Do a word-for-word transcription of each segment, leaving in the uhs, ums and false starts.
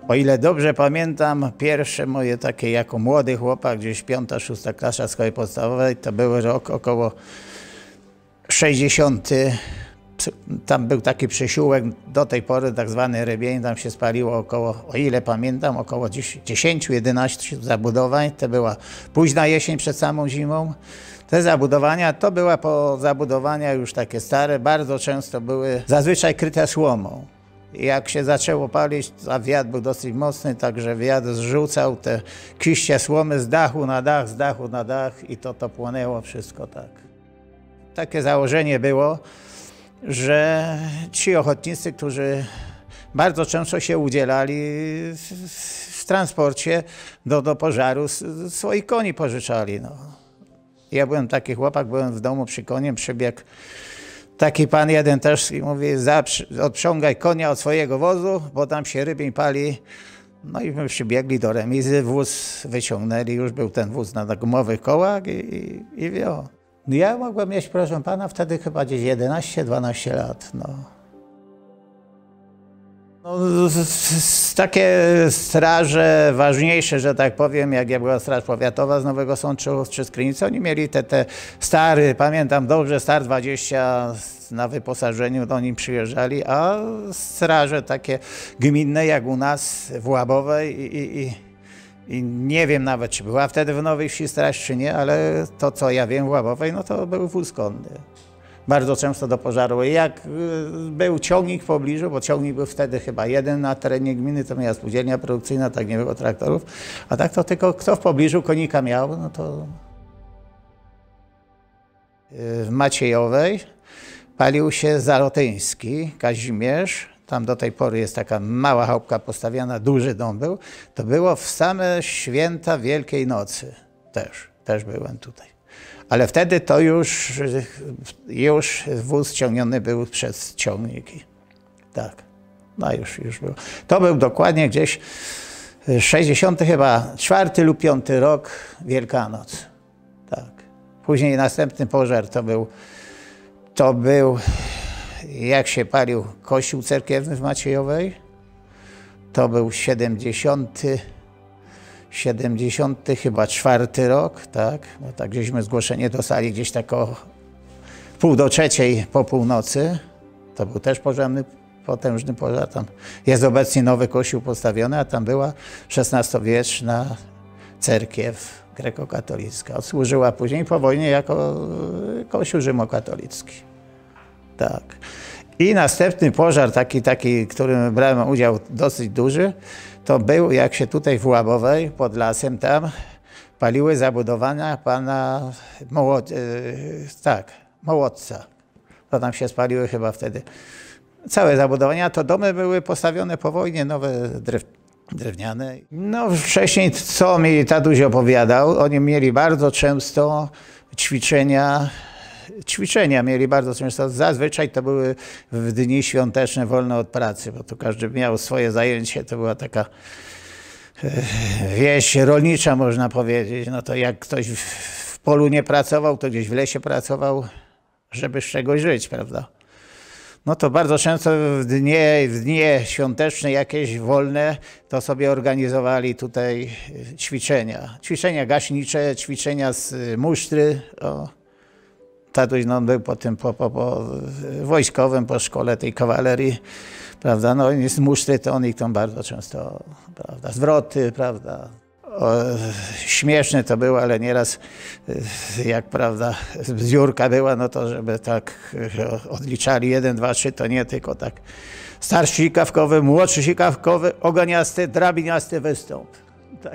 O ile dobrze pamiętam, pierwsze moje takie jako młody chłopak, gdzieś piąta, szósta klasa szkoły podstawowej, to był rok około sześćdziesiąty. Tam był taki przesiłek, do tej pory tak zwany Rybień, tam się spaliło około, o ile pamiętam, około dziesięć jedenaście zabudowań. To była późna jesień przed samą zimą. Te zabudowania to były po zabudowania już takie stare, bardzo często były zazwyczaj kryte słomą. Jak się zaczęło palić, a wiatr był dosyć mocny, także wiatr zrzucał te kiście słomy z dachu na dach, z dachu na dach i to to płonęło wszystko tak. Takie założenie było, że ci ochotnicy, którzy bardzo często się udzielali w, w transporcie do, do pożaru, swoich koni pożyczali. No. Ja byłem taki chłopak, byłem w domu przy koniem, przybiegł taki pan jeden też i mówi, odprzągaj konia od swojego wozu, bo tam się Rybień pali. No i my przybiegli do remizy, wóz wyciągnęli, już był ten wóz na gumowych kołach i, i, i wio. No ja mogłem mieć, proszę pana, wtedy chyba gdzieś jedenaście dwanaście lat. No. No, takie straże ważniejsze, że tak powiem, jak ja była Straż Powiatowa z Nowego Sączu czy z Krynicy, oni mieli te, te stary, pamiętam dobrze, Star dwadzieścia na wyposażeniu, do nim przyjeżdżali, a straże takie gminne jak u nas w Łabowej i, i, i, i nie wiem nawet, czy była wtedy w Nowej Wsi straż, czy nie, ale to, co ja wiem w Łabowej, no to był wóz konny. Bardzo często do pożaru. Jak był ciągnik w pobliżu, bo ciągnik był wtedy chyba jeden na terenie gminy, to miała spółdzielnia produkcyjna, tak nie było traktorów, a tak to tylko kto w pobliżu konika miał, no to w Maciejowej palił się Zarotyński, Kazimierz, tam do tej pory jest taka mała chałupka postawiona, duży dom był, to było w same święta Wielkiej Nocy, też, też byłem tutaj. Ale wtedy to już, już wóz ciągniony był przez ciągniki. Tak, no już, już było. To był dokładnie gdzieś sześćdziesiąty chyba czwarty lub piąty rok, Wielkanoc. Tak. Później następny pożar to był, to był jak się palił kościół cerkiewny w Maciejowej. To był siedemdziesiąty siedemdziesiąty chyba czwarty rok, tak, bo tak gdzieśmy zgłoszenie dostali gdzieś tak o pół do trzeciej po północy. To był też pożarny, potężny pożar. Tam jest obecnie nowy kościół postawiony, a tam była szesnastowieczna cerkiew grekokatolicka. Odsłużyła później po wojnie jako kościół rzymokatolicki. Tak. I następny pożar, taki, taki, w którym brałem udział dosyć duży, to był, jak się tutaj w Łabowej, pod lasem tam, paliły zabudowania pana Moło, tak, Mołodca. To tam się spaliły chyba wtedy całe zabudowania. To domy były postawione po wojnie, nowe drew, drewniane. No wcześniej, co mi tatuś opowiadał, oni mieli bardzo często ćwiczenia, Ćwiczenia mieli bardzo często, zazwyczaj to były w dni świąteczne wolne od pracy, bo tu każdy miał swoje zajęcie, to była taka wieś rolnicza, można powiedzieć. No to jak ktoś w polu nie pracował, to gdzieś w lesie pracował, żeby z czegoś żyć, prawda? No to bardzo często w dnie, w dnie świąteczne jakieś wolne, to sobie organizowali tutaj ćwiczenia. Ćwiczenia gaśnicze, ćwiczenia z musztry. O. Tatuś no, był po tym, po, po, po wojskowym, po szkole tej kawalerii, prawda, no i z musztry to on ich tam bardzo często, prawda, zwroty, prawda, o, śmieszne to było, ale nieraz jak, prawda, zbiórka była, no to żeby tak odliczali jeden, dwa, trzy, to nie tylko tak starszy sikawkowy, młodszy sikawkowy, oganiasty, drabiniasty wystąp, tak.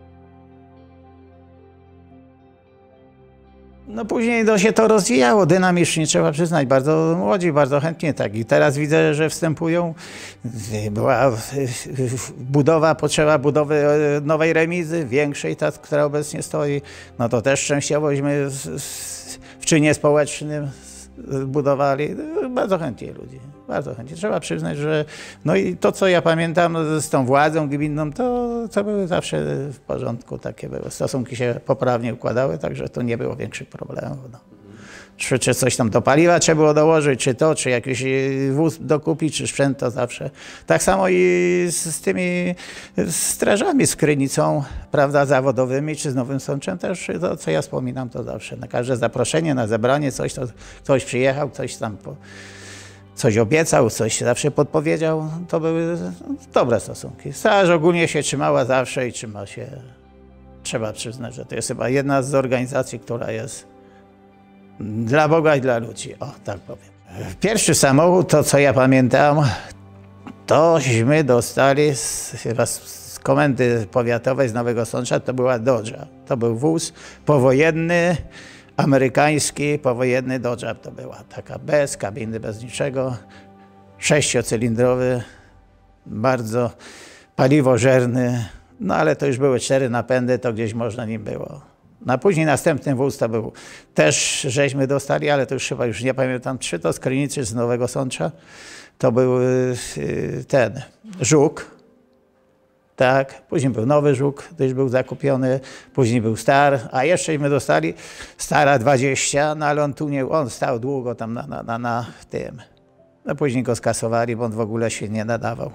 No później to się to rozwijało dynamicznie, trzeba przyznać, bardzo młodzi, bardzo chętnie tak. I teraz widzę, że wstępują, była budowa, potrzeba budowy nowej remizy, większej, ta, która obecnie stoi. No to też częściowośmy w czynie społecznym budowali. Bardzo chętnie ludzi, bardzo chętnie. Trzeba przyznać, że no i to, co ja pamiętam z tą władzą gminną, to, to były zawsze w porządku, takie były. Stosunki się poprawnie układały, także to nie było większych problemów. No. Czy, czy coś tam do paliwa trzeba było dołożyć, czy to, czy jakiś wóz dokupić, czy sprzęt, to zawsze. Tak samo i z, z tymi strażami, z Krynicą, prawda, zawodowymi, czy z Nowym Sączem też, to co ja wspominam, to zawsze. Na każde zaproszenie, na zebranie, coś, to ktoś przyjechał, ktoś tam po, coś obiecał, coś zawsze podpowiedział. To były dobre stosunki. Straż ogólnie się trzymała zawsze i trzyma się, trzeba przyznać, że to jest chyba jedna z organizacji, która jest dla Boga i dla ludzi, o tak powiem. Pierwszy samochód, to co ja pamiętam, tośmy dostali z, chyba z komendy powiatowej z Nowego Sącza, to była Dodge'a. To był wóz powojenny, amerykański, powojenny Dodge'a to była. Taka bez kabiny, bez niczego, sześciocylindrowy, bardzo paliwożerny, no ale to już były cztery napędy, to gdzieś można nim było. No a później następny wóz to był, też żeśmy dostali, ale to już chyba już nie pamiętam, czy to z Krynicy, czy z Nowego Sącza. To był ten Żuk, tak. Później był nowy Żuk, to już był zakupiony, później był Star, a jeszcześmy dostali Stara dwadzieścia, no ale on tu nie, on stał długo tam na, na, na, na tym. No później go skasowali, bo on w ogóle się nie nadawał.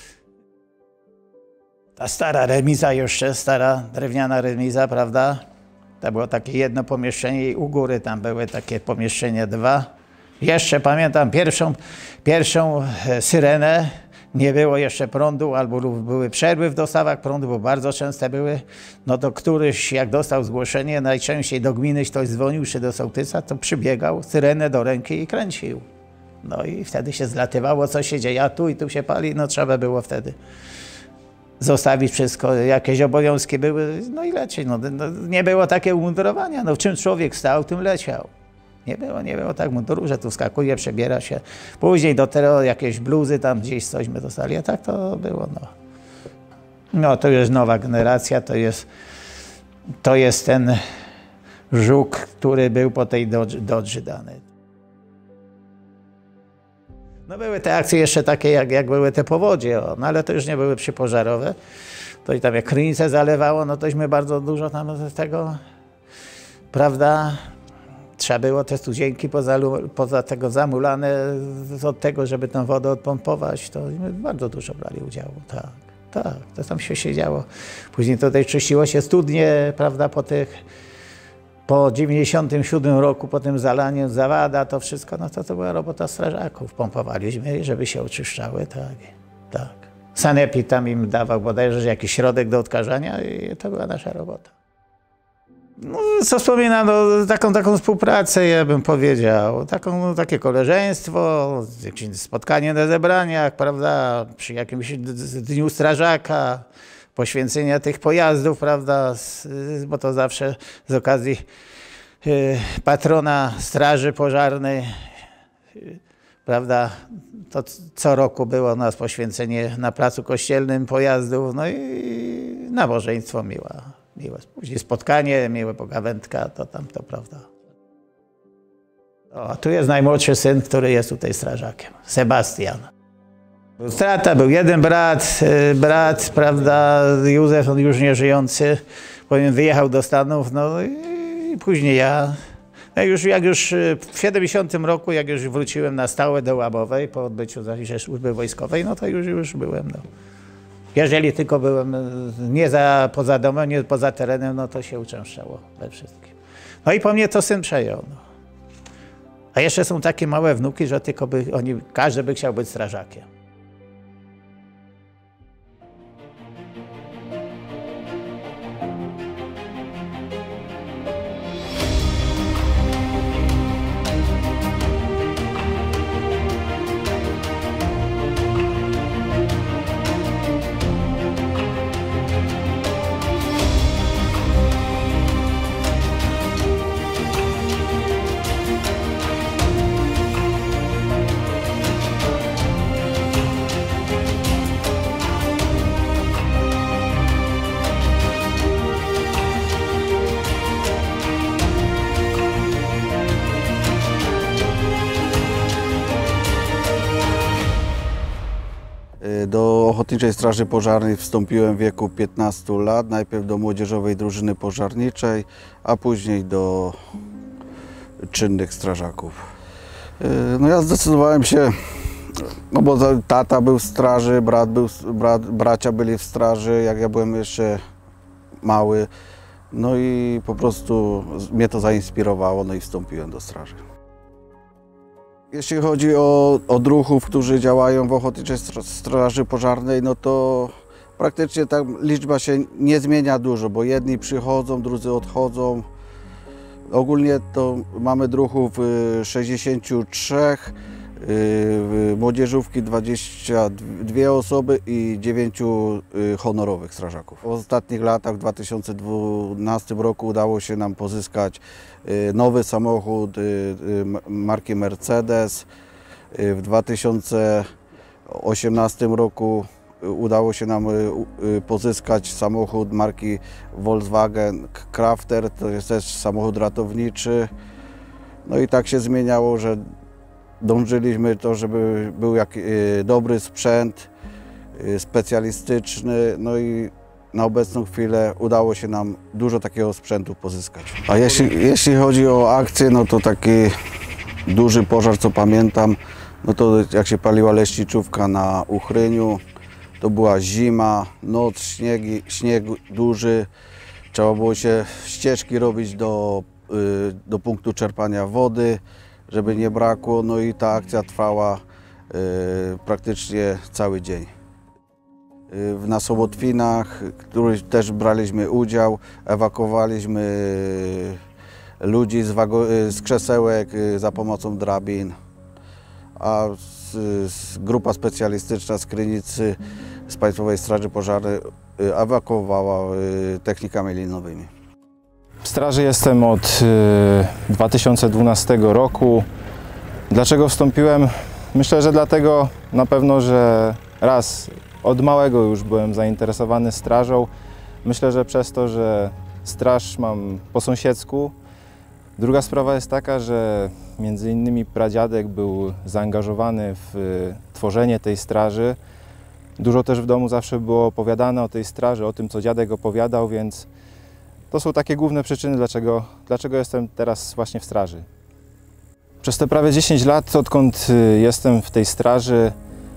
Ta stara remiza jeszcze, stara drewniana remiza, prawda? To było takie jedno pomieszczenie i u góry tam były takie pomieszczenia dwa. Jeszcze pamiętam pierwszą, pierwszą syrenę, nie było jeszcze prądu, albo były przerwy w dostawach prądu, bo bardzo częste były. No to któryś, jak dostał zgłoszenie, najczęściej do gminy ktoś dzwonił, czy do sołtysa, to przybiegał, syrenę do ręki i kręcił. No i wtedy się zlatywało, co się dzieje, a tu i tu się pali, no trzeba było wtedy zostawić wszystko, jakieś obowiązki były, no i lecieć. No, no, nie było takie umundurowania, no w czym człowiek stał, tym leciał. Nie było, nie było tak munduru, że tu skakuje, przebiera się. Później do tego jakieś bluzy tam gdzieś cośmy dostali, a tak to było, no. No to jest nowa generacja, to jest, to jest ten Żuk, który był po tej Dodge, Dodge dany. No były te akcje jeszcze takie, jak, jak były te powodzie, o, no ale to już nie były przypożarowe. To i tam jak Krynicę zalewało, no tośmy bardzo dużo tam z tego, prawda, trzeba było te studzienki poza, poza tego zamulane od tego, żeby tę wodę odpompować, to bardzo dużo brali udziału, tak, tak, to tam się siedziało. Później tutaj czyściło się studnie, prawda, po tych, po dziewięćdziesiątym siódmym roku, po tym zalaniu zawada, to wszystko, no to to była robota strażaków. Pompowaliśmy, żeby się oczyszczały, tak, tak. Sanepid tam im dawał bodajże jakiś środek do odkażania i to była nasza robota. No, co wspominam, no, taką, taką współpracę, ja bym powiedział, taką, no, takie koleżeństwo, jakieś spotkanie na zebraniach, prawda, przy jakimś dniu strażaka, poświęcenia tych pojazdów, prawda, bo to zawsze z okazji patrona Straży Pożarnej, prawda, to co roku było u nas poświęcenie na placu kościelnym pojazdów, no i nabożeństwo miłe, miłe. Później spotkanie, miłe pogawędka, to tam to, prawda. O, tu jest najmłodszy syn, który jest tutaj strażakiem, Sebastian. Strata, był jeden brat, brat, prawda, Józef, on już nie żyjący, powiem, wyjechał do Stanów, no i później ja. No już, jak już w siedemdziesiątym roku, jak już wróciłem na stałe do Łabowej po odbyciu służby wojskowej, no to już, już byłem, no. Jeżeli tylko byłem nie za, poza domem, nie poza terenem, no to się uczęszczało we wszystkim. No i po mnie to syn przejął, no. A jeszcze są takie małe wnuki, że tylko by, oni, każdy by chciał być strażakiem. Do Ochotniczej Straży Pożarnej wstąpiłem w wieku piętnastu lat, najpierw do Młodzieżowej Drużyny Pożarniczej, a później do czynnych strażaków. No ja zdecydowałem się, no bo tata był w straży, brat był, brat, bracia byli w straży, jak ja byłem jeszcze mały. No i po prostu mnie to zainspirowało, no i wstąpiłem do straży. Jeśli chodzi o, o druhów, którzy działają w Ochotniczej Straży Pożarnej, no to praktycznie ta liczba się nie zmienia dużo, bo jedni przychodzą, drudzy odchodzą. Ogólnie to mamy druhów sześćdziesiąt trzy, młodzieżówki dwadzieścia dwie osoby i dziewięciu honorowych strażaków. W ostatnich latach, w dwa tysiące dwunastym roku udało się nam pozyskać nowy samochód marki Mercedes. W dwa tysiące osiemnastym roku udało się nam pozyskać samochód marki Volkswagen Crafter, to jest też samochód ratowniczy. No i tak się zmieniało, że dążyliśmy to, żeby był jak, dobry sprzęt specjalistyczny, no i na obecną chwilę udało się nam dużo takiego sprzętu pozyskać. A jeśli, jeśli chodzi o akcję, no to taki duży pożar, co pamiętam, no to jak się paliła leśniczówka na Uchryniu, to była zima, noc, śniegi, śnieg duży, trzeba było się ścieżki robić do, do punktu czerpania wody, żeby nie brakło, no i ta akcja trwała y, praktycznie cały dzień. Y, na Sobotwinach, w których też braliśmy udział, ewakuowaliśmy ludzi z, z krzesełek y, za pomocą drabin, a z, z grupa specjalistyczna z Krynicy, z Państwowej Straży Pożarnej y, ewakuowała y, technikami linowymi. W straży jestem od y, dwa tysiące dwunastego roku. Dlaczego wstąpiłem? Myślę, że dlatego na pewno, że raz od małego już byłem zainteresowany strażą. Myślę, że przez to, że straż mam po sąsiedzku. Druga sprawa jest taka, że między innymi pradziadek był zaangażowany w y, tworzenie tej straży. Dużo też w domu zawsze było opowiadane o tej straży, o tym, co dziadek opowiadał, więc to są takie główne przyczyny, dlaczego, dlaczego jestem teraz właśnie w straży. Przez te prawie dziesięć lat, odkąd jestem w tej straży,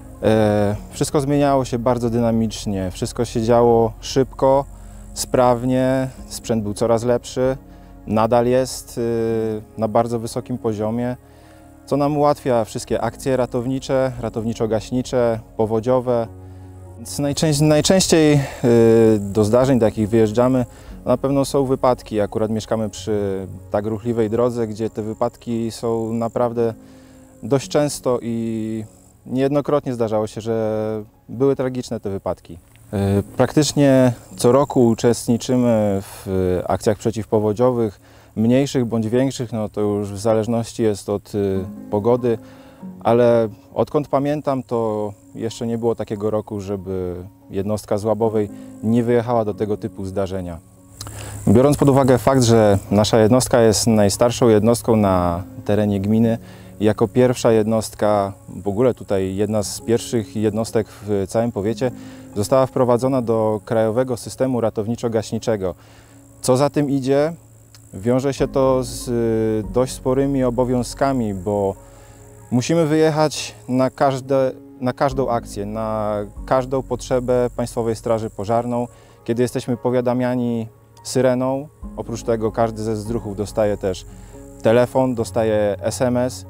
e, wszystko zmieniało się bardzo dynamicznie. Wszystko się działo szybko, sprawnie, sprzęt był coraz lepszy, nadal jest e, na bardzo wysokim poziomie, co nam ułatwia wszystkie akcje ratownicze, ratowniczo-gaśnicze, powodziowe. Więc najczęściej, najczęściej e, do zdarzeń takich wyjeżdżamy. Na pewno są wypadki, akurat mieszkamy przy tak ruchliwej drodze, gdzie te wypadki są naprawdę dość często i niejednokrotnie zdarzało się, że były tragiczne te wypadki. Praktycznie co roku uczestniczymy w akcjach przeciwpowodziowych, mniejszych bądź większych, no to już w zależności jest od pogody, ale odkąd pamiętam, to jeszcze nie było takiego roku, żeby jednostka z Łabowej nie wyjechała do tego typu zdarzenia. Biorąc pod uwagę fakt, że nasza jednostka jest najstarszą jednostką na terenie gminy, jako pierwsza jednostka, w ogóle tutaj jedna z pierwszych jednostek w całym powiecie, została wprowadzona do krajowego systemu ratowniczo-gaśniczego. Co za tym idzie, wiąże się to z dość sporymi obowiązkami, bo musimy wyjechać na, każde, na każdą akcję, na każdą potrzebę Państwowej Straży Pożarną. Kiedy jesteśmy powiadamiani syreną, oprócz tego każdy ze zdruchów dostaje też telefon, dostaje es em es.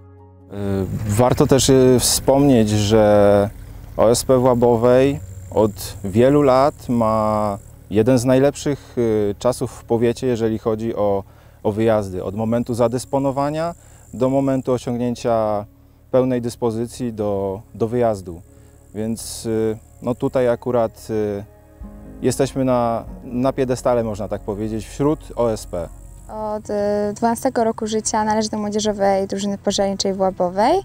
Warto też wspomnieć, że O S P w Łabowej od wielu lat ma jeden z najlepszych czasów w powiecie, jeżeli chodzi o, o wyjazdy. Od momentu zadysponowania do momentu osiągnięcia pełnej dyspozycji do, do wyjazdu. Więc no tutaj akurat jesteśmy na, na piedestale, można tak powiedzieć, wśród O S P. Od dwunastego roku życia należy do Młodzieżowej Drużyny Pożarniczej w Łabowej.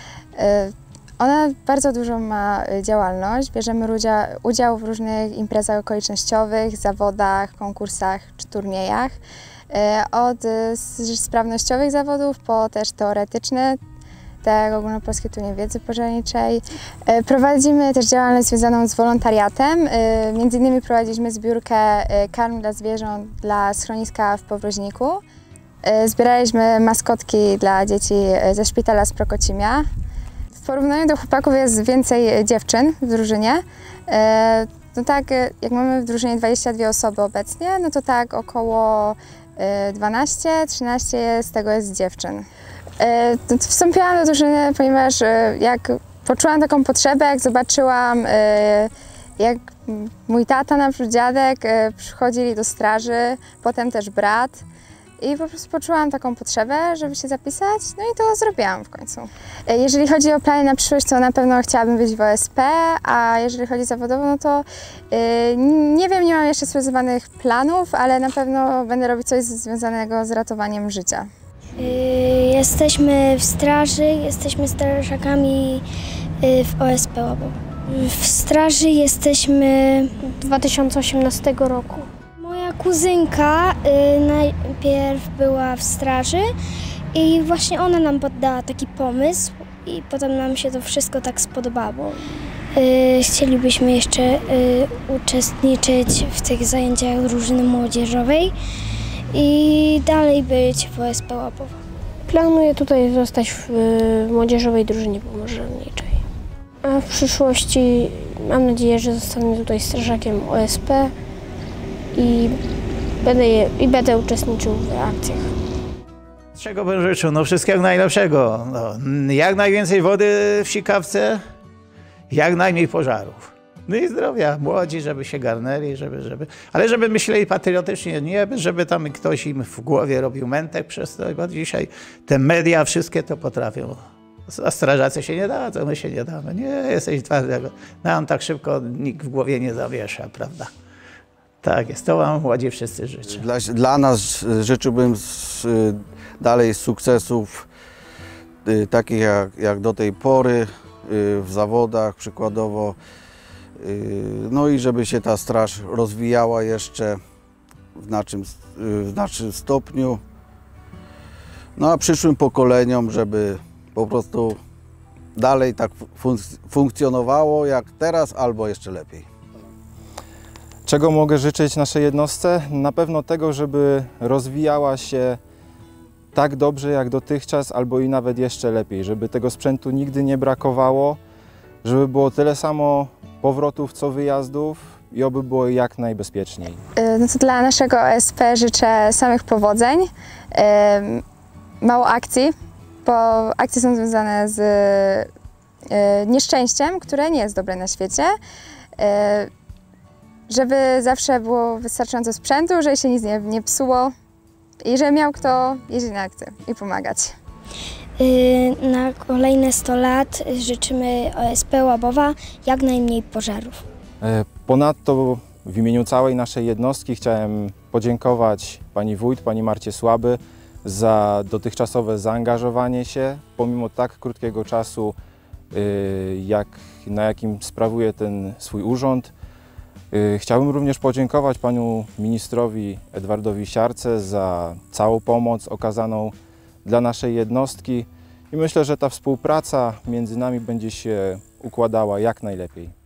Ona bardzo dużą ma działalność. Bierzemy udział w różnych imprezach okolicznościowych, zawodach, konkursach czy turniejach. Od sprawnościowych zawodów po też teoretyczne, tak ogólnopolskie turnieje wiedzy pożarniczej. Prowadzimy też działalność związaną z wolontariatem. Między innymi prowadziliśmy zbiórkę karm dla zwierząt dla schroniska w Powroźniku. Zbieraliśmy maskotki dla dzieci ze szpitala z Prokocimia. W porównaniu do chłopaków jest więcej dziewczyn w drużynie. No tak, jak mamy w drużynie dwadzieścia dwie osoby obecnie, no to tak około dwanaście trzynaście z tego jest dziewczyn. Wstąpiłam do drużyny, ponieważ jak poczułam taką potrzebę, jak zobaczyłam, jak mój tata, na przykład dziadek, przychodzili do straży, potem też brat. I po prostu poczułam taką potrzebę, żeby się zapisać, no i to zrobiłam w końcu. Jeżeli chodzi o plany na przyszłość, to na pewno chciałabym być w O S P, a jeżeli chodzi zawodowo, no to yy, nie wiem, nie mam jeszcze sprecyzowanych planów, ale na pewno będę robić coś związanego z ratowaniem życia. Yy, jesteśmy w straży, jesteśmy strażakami yy, w O S P Łabowa. W straży jesteśmy dwa tysiące osiemnastego roku. Moja kuzynka y, najpierw była w straży i właśnie ona nam poddała taki pomysł i potem nam się to wszystko tak spodobało. Y, chcielibyśmy jeszcze y, uczestniczyć w tych zajęciach drużyny młodzieżowej i dalej być w O S P Łabowa. Planuję tutaj zostać w y, młodzieżowej drużynie pożarniczej. A w przyszłości mam nadzieję, że zostanę tutaj strażakiem O S P. I będę, je, I będę uczestniczył w akcjach. Czego bym życzył? No wszystkiego najlepszego. No, jak najwięcej wody w sikawce, jak najmniej pożarów. No i zdrowia, młodzi, żeby się garnęli, żeby, żeby, ale żeby myśleli patriotycznie, nie żeby tam ktoś im w głowie robił mętek przez to, bo dzisiaj te media wszystkie to potrafią. A strażacy się nie dadzą, my się nie damy. Nie, jesteś twardego. Nam tak szybko nikt w głowie nie zawiesza, prawda? Tak jest, to wam młodzi wszyscy życzę. Dla, dla nas życzyłbym z, dalej sukcesów y, takich jak, jak do tej pory y, w zawodach przykładowo. Y, no i żeby się ta straż rozwijała jeszcze w znaczym, w znaczym stopniu. No a przyszłym pokoleniom, żeby po prostu dalej tak fun funkcjonowało jak teraz albo jeszcze lepiej. Czego mogę życzyć naszej jednostce? Na pewno tego, żeby rozwijała się tak dobrze jak dotychczas, albo i nawet jeszcze lepiej, żeby tego sprzętu nigdy nie brakowało, żeby było tyle samo powrotów co wyjazdów i oby było jak najbezpieczniej. No to dla naszego O S P życzę samych powodzeń, mało akcji, bo akcje są związane z nieszczęściem, które nie jest dobre na świecie. Żeby zawsze było wystarczająco sprzętu, żeby się nic nie, nie psuło i żeby miał kto jeździć na akcję i pomagać. Yy, na kolejne sto lat życzymy O S P Łabowa jak najmniej pożarów. Ponadto w imieniu całej naszej jednostki chciałem podziękować pani wójt, pani Marcie Słaby za dotychczasowe zaangażowanie się, pomimo tak krótkiego czasu, jak, na jakim sprawuje ten swój urząd. Chciałbym również podziękować panu ministrowi Edwardowi Siarce za całą pomoc okazaną dla naszej jednostki i myślę, że ta współpraca między nami będzie się układała jak najlepiej.